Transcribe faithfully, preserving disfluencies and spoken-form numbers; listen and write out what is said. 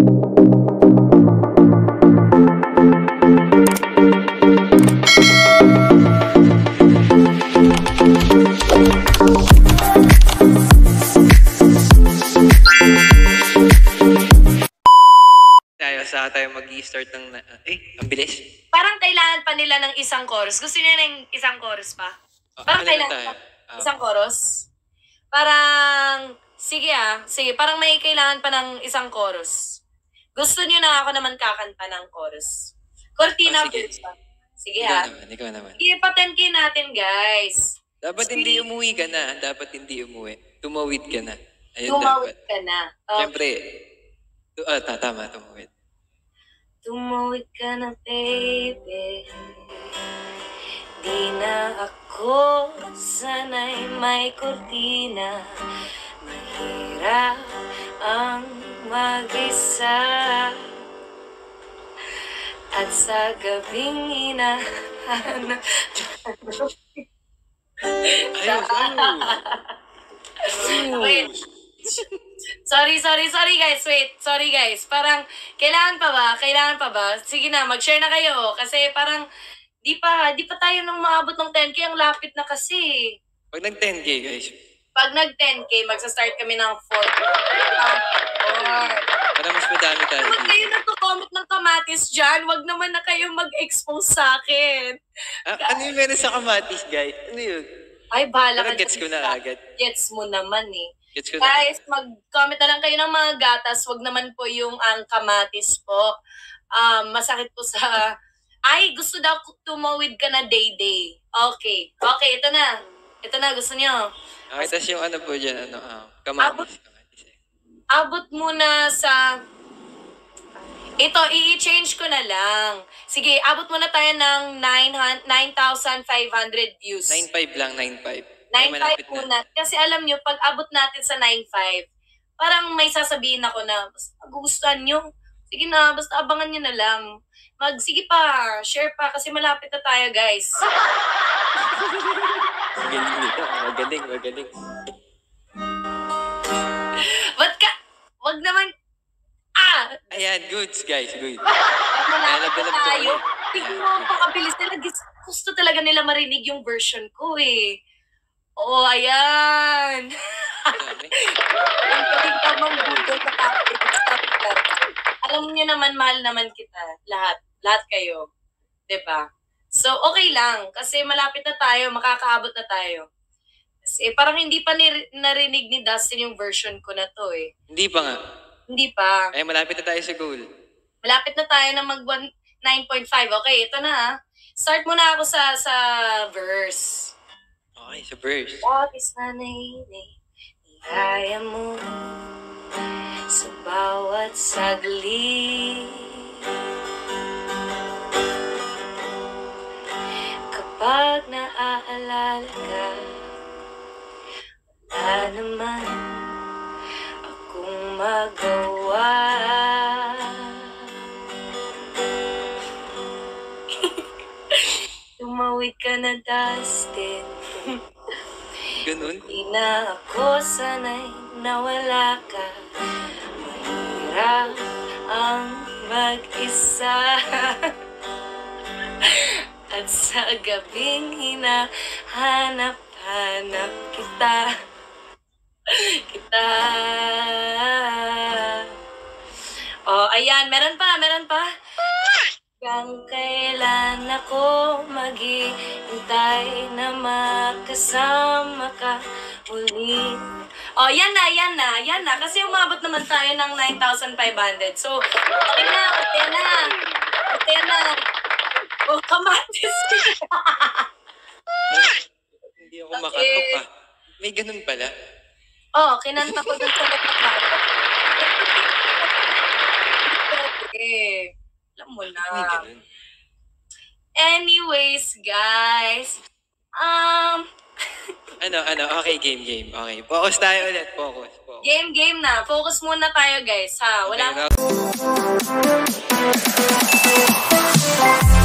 Sa tayo mag-i-start ng... Uh, eh, ang bilis. Parang kailangan pa nila ng isang chorus. Gusto niya ng isang chorus pa? Parang oh, kailangan pa uh, isang chorus? Parang... Sige ah. Sige, parang may kailangan pa ng isang chorus. Gusto niyo na ako naman kakanta ng chorus. Cortina. Oh, sige. Sige ikaw ah. Naman, ikaw naman. Sige, pa ten K natin, guys. Dapat Speak. Hindi umuwi ka na. Dapat hindi umuwi. Tumawid ka na. Ayun, tumawid dapat. ka na. Okay. Siyempre. Ah, uh, tama, tumawid. Tumawid ka na, baby. Di na ako sanay may kurtina. Mahirap ang mag-isa. At sa gabing hinahanap. Ayos, ayos. Wait. Sorry, sorry, sorry guys. Wait, sorry guys. Parang, kailangan pa ba? Kailangan pa ba? Sige na, mag-share na kayo. Kasi parang, di pa, di pa tayo nang maabot ng ten K. Ang lapit na kasi. Pag nag-ten K, guys. Pag nag-ten K, magsa-start kami ng four. Para mas madami tayo. Huwag kayo nagko-comment ng kamatis dyan. Huwag naman na kayo mag-expose sa akin. Ah, ano yung meron sa kamatis, guys? Ano yun? Ay, bahala ka. Gets ko na agad. Gets mo naman eh. Guys, mag-comment na lang kayo ng mga gatas. Wag naman po yung ang kamatis po. Um, masakit po sa... Ay, gusto daw tumawid ka na day-day. Okay. Okay, ito na. Ito na, gusto niyo. Okay, tas yung ano po dyan, ano, uh, kamatis. Abot, kamatis eh. Abot muna sa... Ito, i-change ko na lang. Sige, abot muna tayo ng nine thousand five hundred views. nine five lang, nine five. nine five muna. Kasi alam nyo, pag abot natin sa nine five, parang may sasabihin ako na, basta magugustuhan nyo. Sige na, basta abangan nyo na lang. Mag, sige pa, share pa, kasi malapit na tayo, guys. Magaling nito. Magaling, magaling. Ba't ka? Wag naman, ah! Ayan, goods, guys, good. Malapit na tayo. Tignan mo, pakabilis nila. Gusto talaga nila marinig yung version ko, eh. Oh, ayan. Ang katigtamang budol sa kapit. Alam niyo naman, mahal naman kita. Lahat. Lahat kayo. Diba? So, okay lang. Kasi malapit na tayo. Makakaabot na tayo. Kasi parang hindi pa nir- narinig ni Dustin yung version ko na to eh. Hindi pa nga. Hindi pa. Ay, malapit na tayo sa goal. Malapit na tayo na mag nine point five. Okay, ito na ha. Start muna ako sa sa verse. Okay, sa verse. What is na nainay, kaya mo sa bawat saglit. Kapag naaalala ka, wala naman akong magawa. Tumawid ka na, Dustin. Ganun? Di na ako sanay na wala ka. Mahirap ang mag-isa. At sa gabing hinahanap-hanap kita. Kita. Oh, ayan. Meron pa, meron pa. Hanggang kailan ako maghihintay na makasama ka ulit. Oh, yan na, yan na, yan na. Kasi umabot naman tayo ng nine thousand five hundred. So, okay na, okay na. Okay na. Oh, kamatis. Hindi ako okay. Makatok pa. May ganun pala. Oh, kinanta ko dun sa laptop. Okay. Alam mo na. Anyways, guys. Um... ano, ano? Okay, game, game. Okay. Focus tayo ulit. Focus. Focus. Game, game na. Focus muna tayo, guys. Ha? Wala Okay,